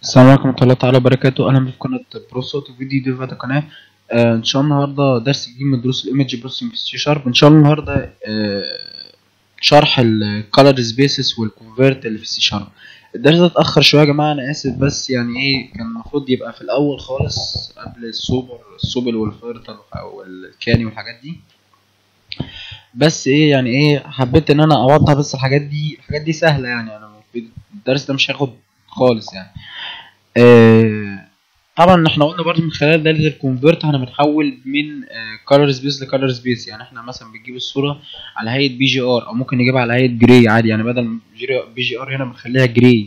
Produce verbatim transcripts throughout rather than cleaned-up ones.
السلام عليكم ورحمة الله تعالى وبركاته. أهلا بكم في قناة بروسوت وفيديو جديد في هذه القناة. آه إن شاء الله النهاردة درس جديد من دروس الإيمج بروسيسنج في السي شارب. إن شاء الله النهاردة آه شرح الكالر سبيسز والكونفرت اللي في السي شارب. الدرس ده اتأخر شوية يا جماعة، أنا آسف، بس يعني إيه كان المفروض يبقى في الأول خالص قبل السوبر السوبل والفيرتل والكاني والحاجات دي، بس إيه يعني إيه حبيت إن أنا أوضح بس الحاجات دي. الحاجات دي سهلة يعني، أنا الدرس ده مش هياخد خالص يعني. آه طبعا احنا قلنا برضه من خلال داله الكونفرت احنا بنحول من كالر سبيس لكالر سبيس. يعني احنا مثلا بنجيب الصوره على هيئه بي جي ار او ممكن نجيبها على هيئه جراي عادي، يعني بدل بي جي ار هنا بنخليها جراي،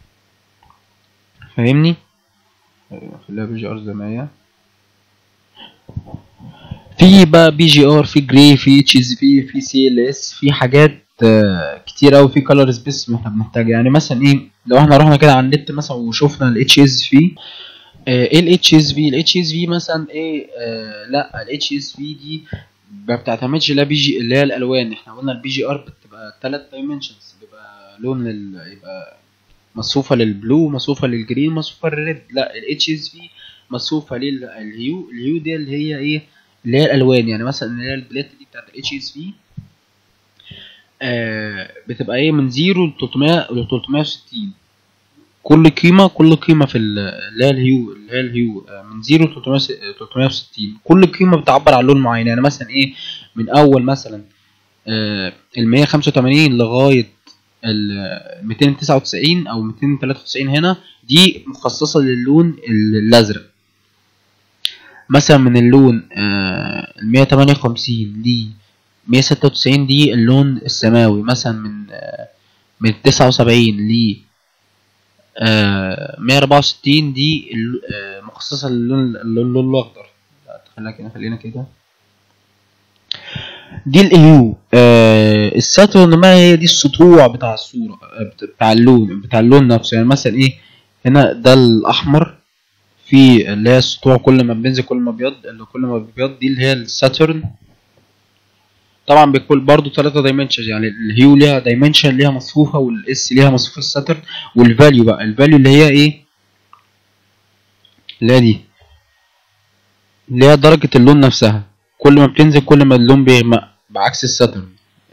فاهمني؟ خليها بي جي ار زي ما هي. في بقى بي جي ار، في جراي، في اتش اس في في سي ال اس، في حاجات آه كتير قوي في كالر سبيس احنا بنحتاجها. يعني مثلا ايه لو احنا رحنا كده على النت مثلا وشوفنا الاتش اس في، ايه ال اتش اس في؟ ال اتش اس في مثلا ايه آه لا ال اتش اس في دي ما بتعتمدش لا بي جي اللي هي الالوان. احنا قلنا البي جي ار بتبقى ثلاث دايمنشنز، بيبقى لون لل يبقى مصفوفه للبلو، مصفوفه للجرين، مصفوفه للريد. لا ال اتش اس في مصفوفه للهيو. الهيو دي اللي هي ايه اللي هي الالوان. يعني مثلا اللي هي البلات دي بتاعت ال اتش اس في آه بتبقى ايه من صفر ل ثلاثمية ل ثلاثمية وستين. كل قيمة كل قيمة في اللي هي الهيو اللي هي الهيو من صفر ل ثلاثمية وستين. كل قيمة بتعبر عن لون معين. يعني مثلا ايه من اول مثلا ال مية وخمسة وتمانين لغاية ال ميتين وتسعة وتسعين او ميتين وتلاتة وتسعين، هنا دي مخصصة للون الازرق. مثلا من اللون ال مية وتمانية وخمسين ل مية وستة وتسعين دي اللون السماوي. مثلا من من تسعة وسبعين ل مية واربعة وستين دي آه مخصصة للون اللون الأخضر. خلينا كده خلينا كده دي الهيو. آه الساترن ما هي دي السطوع بتاع الصورة بتاع اللون بتاع اللون نفسه. يعني مثلا ايه هنا ده الأحمر، في اللي هي السطوع كل ما بينزل كل ما بيض، اللي كل ما بيض دي اللي هي الساترن. طبعا بيكون برضو ثلاثة دايمنشن، يعني الهيو ليها دايمنشن ليها مصفوفة، والاس ليها مصفوفة الساترن، والفاليو بقى الفاليو اللي هي ايه اللي هي دي اللي هي درجة اللون نفسها. كل ما بتنزل كل ما اللون بيغمق، بعكس الساترن.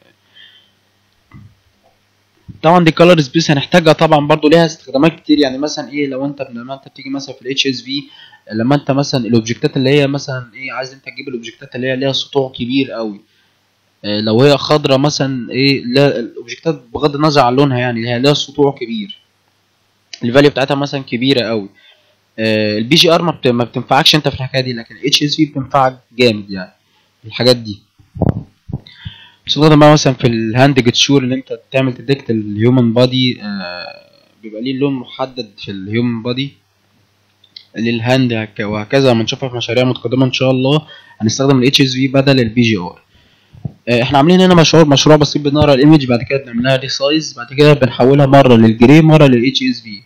طبعا دي كولر سبيس هنحتاجها طبعا برضو ليها استخدامات كتير. يعني مثلا ايه لو انت لما انت بتيجي مثلا في الاتش اس في، لما انت مثلا الاوبجكتات اللي هي مثلا ايه عايز انت تجيب الاوبجكتات اللي هي ليها سطوع كبير قوي، اه لو هي خضرة مثلا ايه لا الاوبجكتات بغض النظر عن لونها يعني هي ليها سطوع كبير، الفاليو بتاعتها مثلا كبيرة قوي. اه البي جي ار ما, بت... ما بتنفعكش انت في الحكايه دي، لكن الاتش اس في بتنفعك جامد يعني الحاجات دي. بتستخدم بقى مثلا في الهاند جتشور اللي انت تعمل تديكت الهيومن بادي، آه بيبقى ليه لون محدد في الهيومن بادي للهاند، وهكذا. لما نشوفها في مشاريع متقدمه ان شاء الله هنستخدم الاتش اس في بدل البي جي ار. آه احنا عاملين هنا مشروع مشروع بسيط، بنقرا الايمج بعد كده بنعملها ريسايز، بعد كده بنحولها مره للجري مره للاتش اس في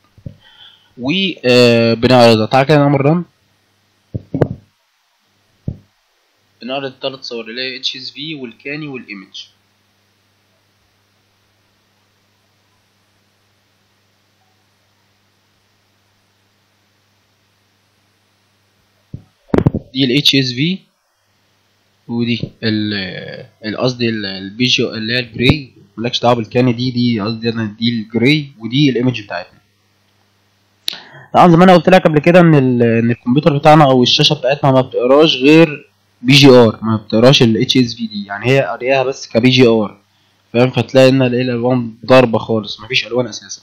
وبنعرضها. تعالى كده نعمل رن، بنعرض الثلاث صور اللي هي اتش اس في والكاني والايمج. دي ال اتش اس في ودي ال قصدي البي جي اللي هي الجراي، مالكش دعوه بالكاني، دي دي قصدي انا دي الجراي ودي الايمج بتاعتنا. طبعا زي ما انا قلت لك قبل كده ان ان الكمبيوتر بتاعنا او الشاشه بتاعتنا ما بتقراش غير بي جي ار، ما بتقراش ال اتش اس في دي، يعني هي قارياها بس كبي جي ار، فاهم؟ فتلاقي ان الالوان ضاربه خالص، مفيش الوان اساسا.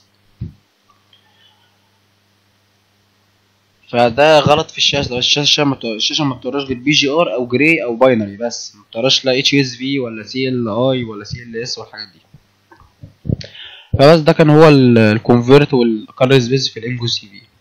فده غلط في الشاشه. لو الشاشه ما الشاشه ما بتقراش غير بي جي ار او جراي او باينري بس، ما بتقراش لا اتش اس في ولا سي ال اي ولا سي ال اس والحاجات دي. فبس ده كان هو الكونفرت والكالر سبيس في الانجو سي في.